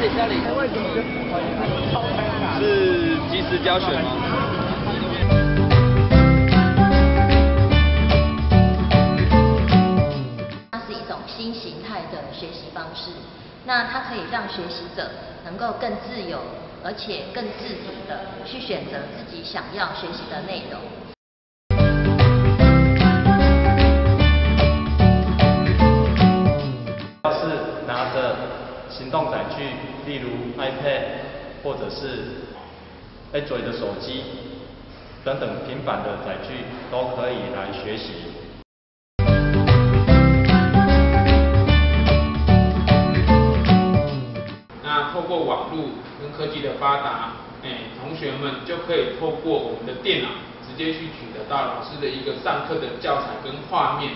是即时教学吗？ 它是一种新形态的学习方式，那它可以让学习者能够更自由，而且更自主的去选择自己想要学习的内容。 要是拿着行动载具，例如 iPad 或者是 Android 的手机等等平板的载具，都可以来学习。 那透过网络跟科技的发达，同学们就可以透过我们的电脑，直接去取得到老师的一个上课的教材跟画面。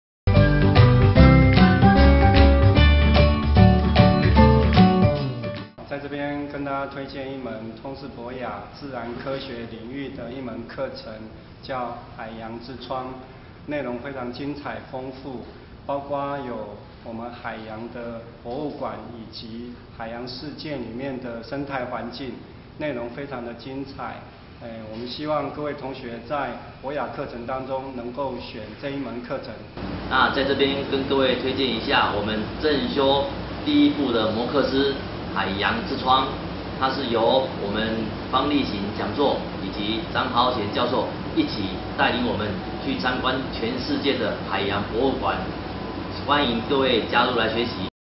在这边跟大家推荐一门通识博雅自然科学领域的一门课程，叫海洋之窗，内容非常精彩丰富，包括有我们海洋的博物馆以及海洋世界里面的生态环境，内容非常的精彩。我们希望各位同学在博雅课程当中能够选这一门课程。 那在这边跟各位推荐一下我们正修第一部的摩克斯海洋之窗，它是由我们方力行讲座以及张豪贤教授一起带领我们去参观全世界的海洋博物馆，欢迎各位加入来学习。